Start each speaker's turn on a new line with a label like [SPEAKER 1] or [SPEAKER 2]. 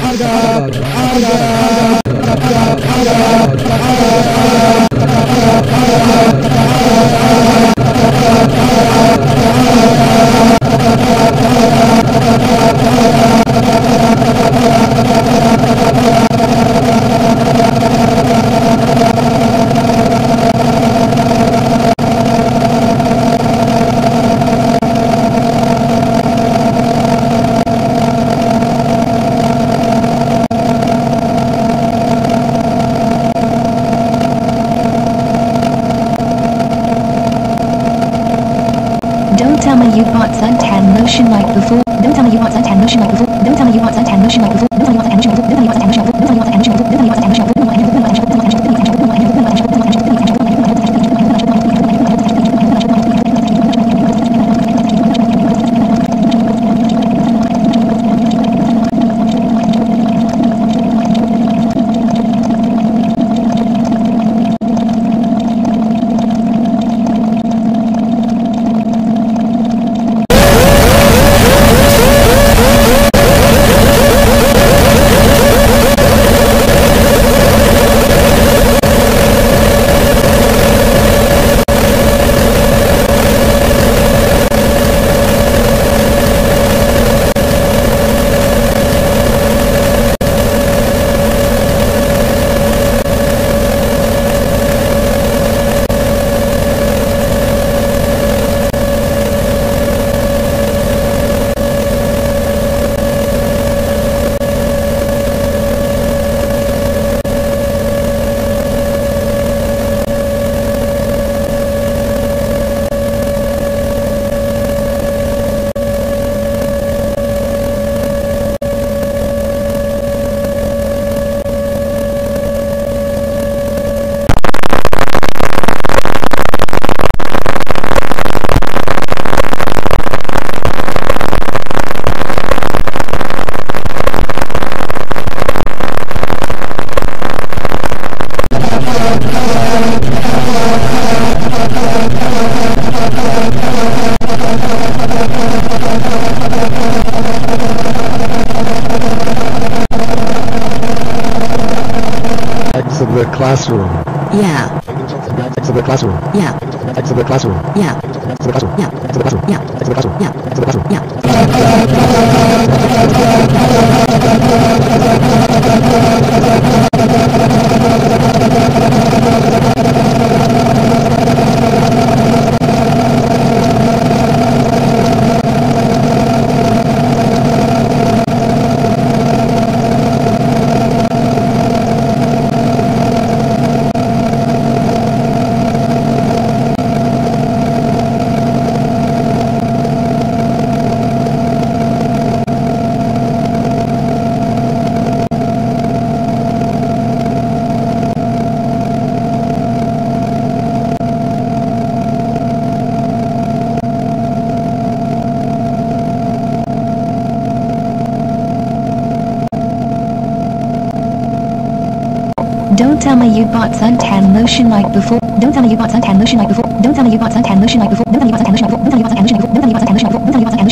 [SPEAKER 1] Don't tell me you bought suntan lotion like before. Don't tell me you bought suntan lotion like before. Don't tell me you bought suntan lotion like before. Don't tell me you bought suntan lotion like before. Don't tell me you bought suntan lotion like before. Don't tell me you bought suntan lotion like before. Don't tell me you bought suntan lotion like before.
[SPEAKER 2] Exit the classroom.
[SPEAKER 1] Yeah.
[SPEAKER 2] Exit the classroom.
[SPEAKER 1] Yeah.
[SPEAKER 2] Exit the classroom.
[SPEAKER 1] Yeah.
[SPEAKER 2] Exit the classroom.
[SPEAKER 1] Yeah.
[SPEAKER 2] Exit the classroom.
[SPEAKER 1] Yeah.
[SPEAKER 2] Exit the classroom.
[SPEAKER 1] Yeah.
[SPEAKER 2] Exit the classroom.
[SPEAKER 1] Don't tell me you bought suntan lotion like before. Don't tell me you bought suntan lotion like before. Don't tell me you bought suntan lotion like before. Don't tell me you bought suntan lotion like before. Don't tell me you bought suntan lotion like before. Don't tell me you bought suntan lotion like before. Don't tell me you bought suntan